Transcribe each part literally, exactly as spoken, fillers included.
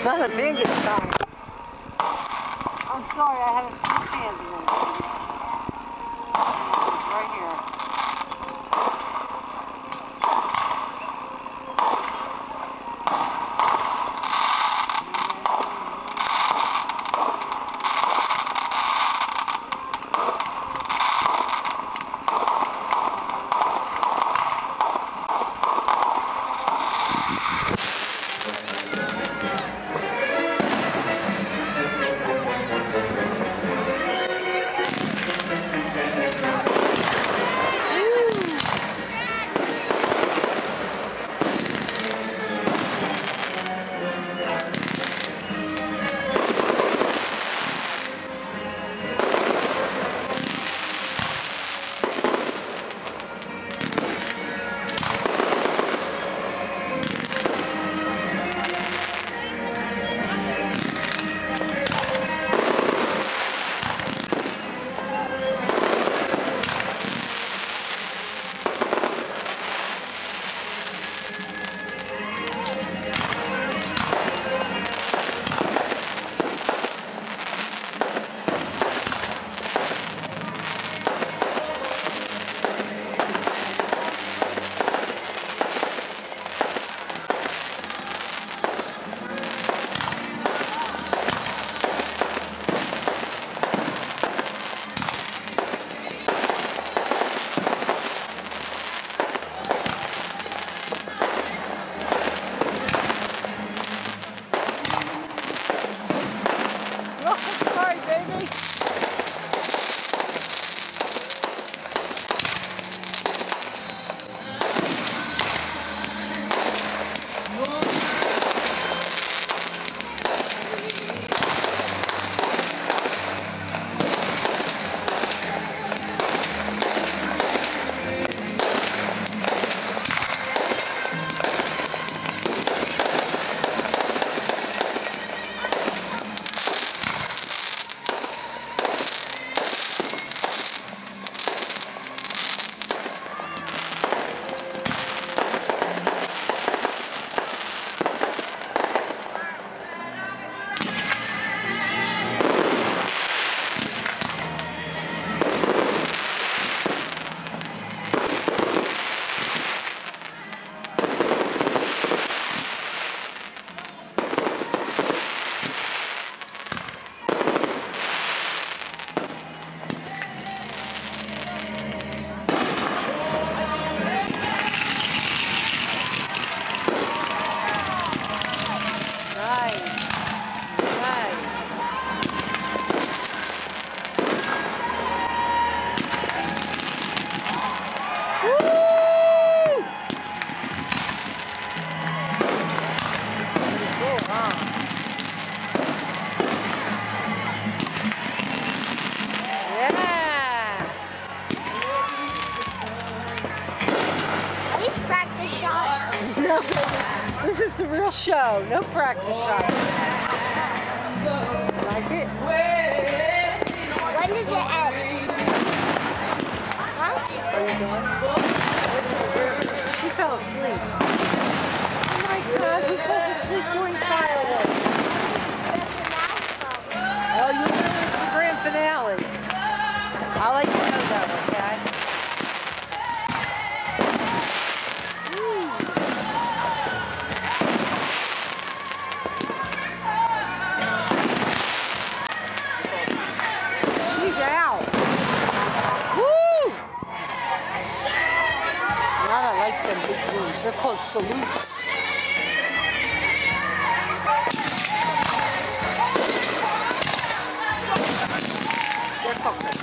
Not his hand gets tied. I'm sorry, I had a switch hand in it. It's right here. Sorry, baby. No, this is the real show. No practice shot. Like it? When does it end? Huh? Are you done? She fell asleep. Oh my God, who falls asleep during fireworks? Oh, you know it's the grand finale. I like to know that, okay? Them big rooms. They're called salutes. They're called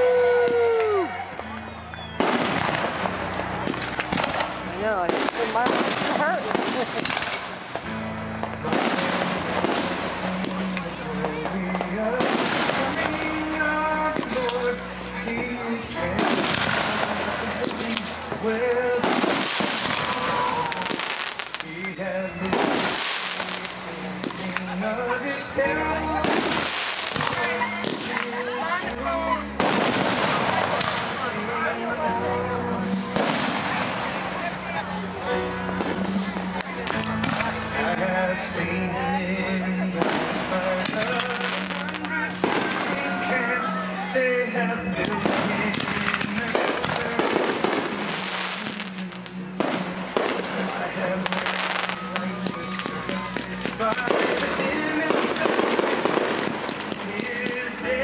No, I think the mark have seen in those fires hundreds of camps. They have built in I have heard righteous servants by the dim is there.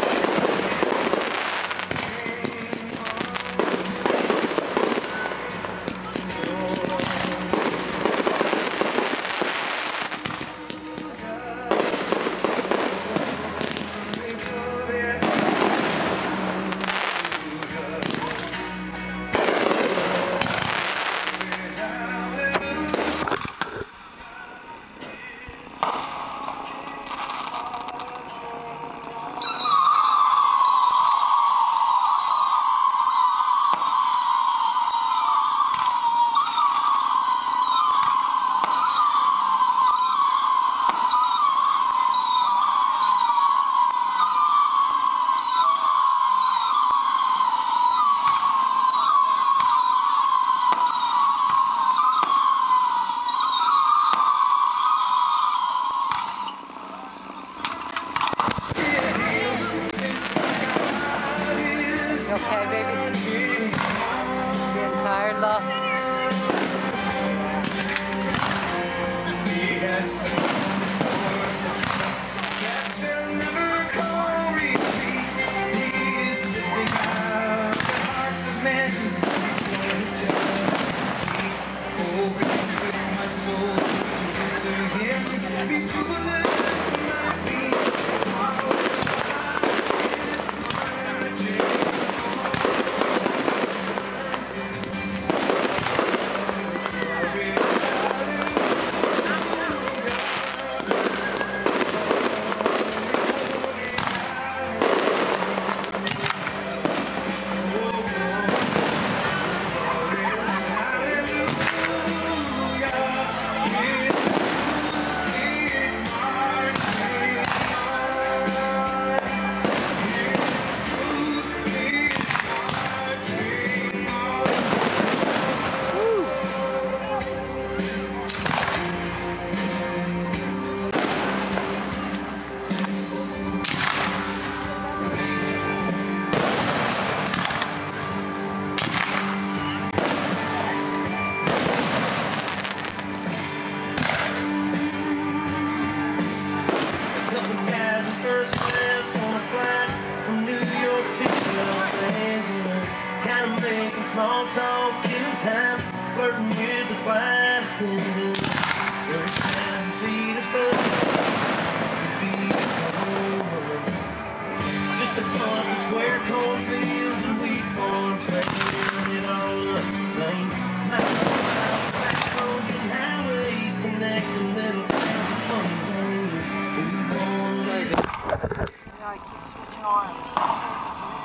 Okay, baby? Getting tired, love? He has sung before the drums, cats shall never call retreat. He is sifting out the hearts of men before his judgment seat. Oh, be swift, my soul, to answer him, be jubilant to my feet. First class on a flight from New York to Los Angeles. Kind of making small talk, killing time, flirting with the flight attendant. thirty thousand feet above the beat over. Just a bunch of square cornfields and wheat farms, man, it all looks the same. Back roads and highways connecting little towns and funny ways. Who wants Yeah, I keep switching arms.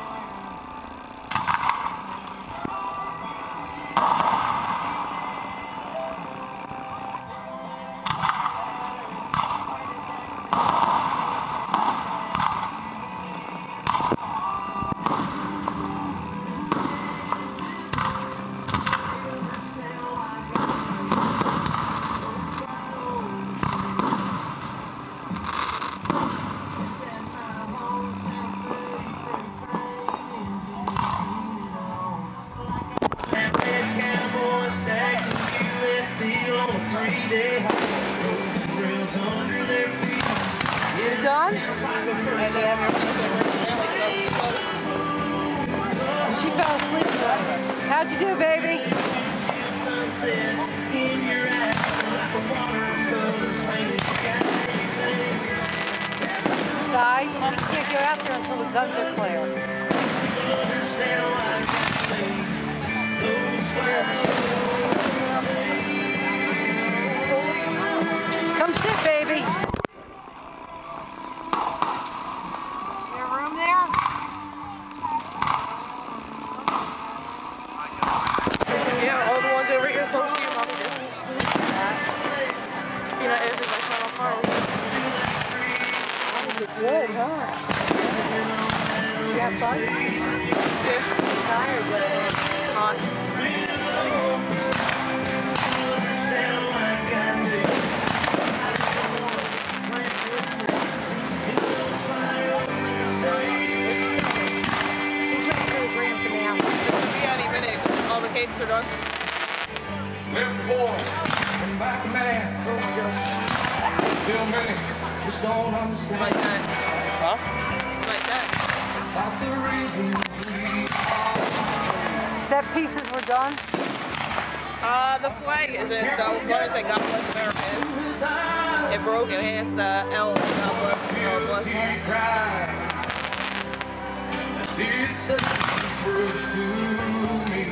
You done? She fell asleep. How'd you do, baby? Guys, you can't go out there until the guns are clear. Come sit, baby. Your room there? Yeah, all the ones over here close to you, probably do. You know, everybody's not on fire. Good, huh? You got fun? Yeah. Tired, but Hot. he's ready for the grand finale. Yeah, any minute. All the cakes are done. Live boy, come back man. Still many just don't understand. Like that. Huh? It's like that. About the reasons we Set pieces were done. Uh, the flag isn't done. As long as I God bless America is. It broke in half. The L, God bless, God bless. cry. These such words to me.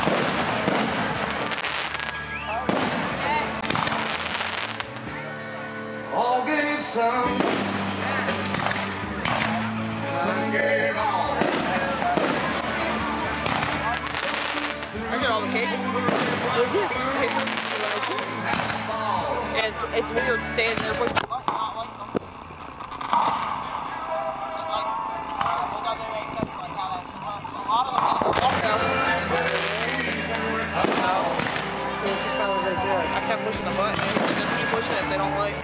All gave some, some gave all. I got all the cakes. Did you? It's, it's weird standing there, but not like them. I kept pushing the button. They just keep pushing it if they don't like.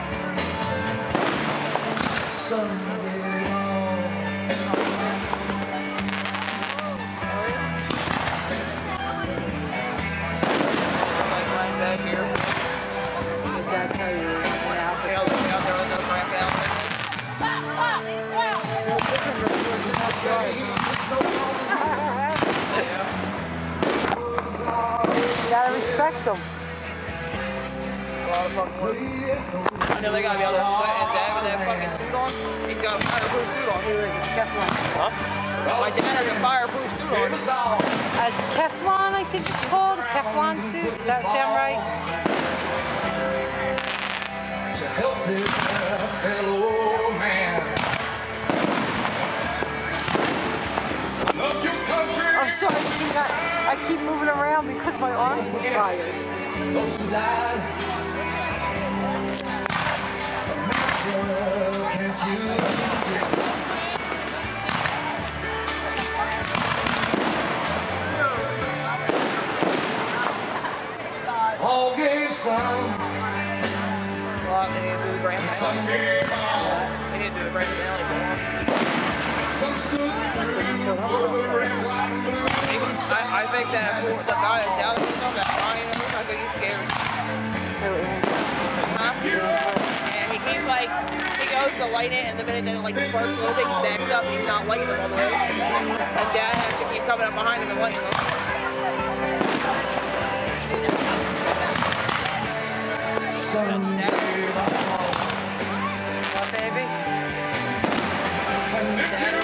Some gave all. Like lying back here. Did I tell you? Yeah. Yeah, look out there with those ramping out. You gotta respect them. A lot of fucking work. I know they gotta be able to sweat his dad with that fucking suit on. He's got a fireproof suit on. Here is a Teflon. Huh? My dad has a fireproof suit on. A Teflon, I think it's called. A Teflon suit. Does that sound right? To help this fellow man. Love your country. I'm sorry, I keep, not, I keep moving around because my arms were tired. Those who died. America, can't you see? All gave some. Well, they need to do the grand finale. Some gave all. They need to do the grand finale for one. Some stood through for the red, white, and blue. I, I think that the guy that's down there, that Ryan, I think he's scared. Huh? Yeah, he keeps like, he goes to light it, and the minute that it like sparks a little bit, he backs up, and he's not lighting them all the way. And Dad has to keep coming up behind him and lighting them. Some gave all. What, baby? And if you